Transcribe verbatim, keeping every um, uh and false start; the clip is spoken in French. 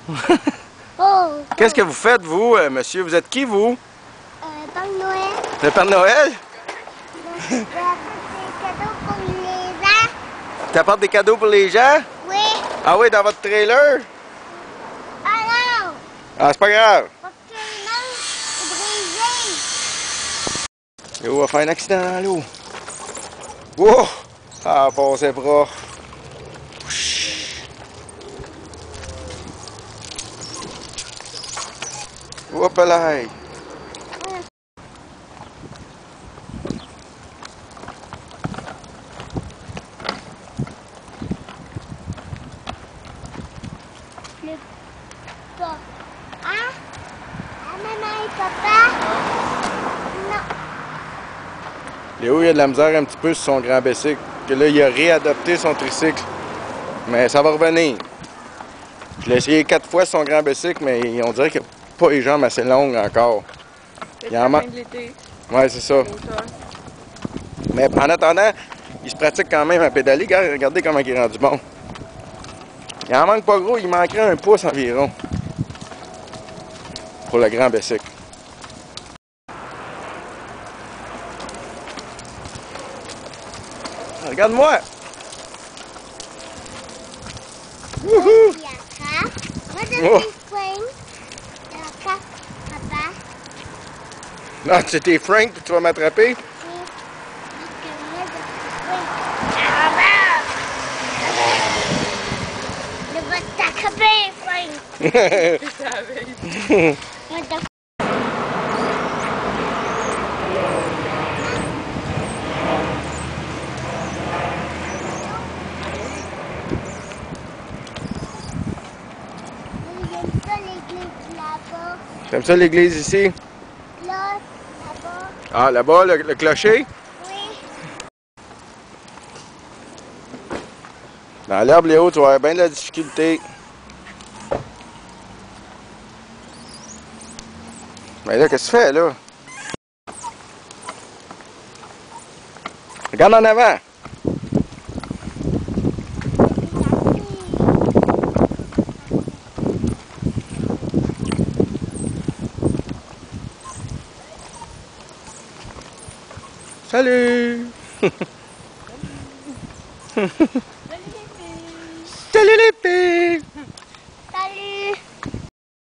Oh! Qu'est-ce que vous faites, vous, euh, monsieur? Vous êtes qui, vous? Euh, Père Noël. Le Père Noël? Je vais apporter des cadeaux pour les gens. T'apportes des cadeaux pour les gens? Oui. Ah oui, dans votre trailer? Ah non! Ah, c'est pas grave. Parce que non, c'est brisé. Yo, on va faire un accident dans l'eau. Wow! Ah, passé proche. Hop là! Le papa. Hein? Ah, maman et papa? Non. Léo, il a de la misère un petit peu sur son grand bicycle. Que là, il a réadopté son tricycle. Mais ça va revenir. Je l'ai essayé quatre fois sur son grand bicycle, mais on dirait qu'il n'a pas les jambes assez longues encore. C'est Il la en fin manque. de l'été. Ouais, c'est ça. L'automne. Mais en attendant, il se pratique quand même à pédaler. Regardez, regardez comment il est rendu bon. Il en manque pas gros, il manquerait un pouce environ. Pour le grand bicycle. Regarde-moi! Wouhou! Il y a quatre. Moi, je Oh. suis Frank. Il y a quatre, papa. Ah, c'était Frank, puis tu vas m'attraper? Oui. Parce que moi, je suis Frank. Ah, bah! Je vais t'attraper, Frank. C'est ça, veille. Moi, je J'aime ça l'église là-bas. T'aimes ça l'église ici? Là, là-bas. Ah, là-bas, le, le clocher? Oui. Dans l'herbe, Léo, tu vas avoir bien de la difficulté. Mais là, qu'est-ce que tu fais, là? Regarde en avant! Salut! Salut les filles!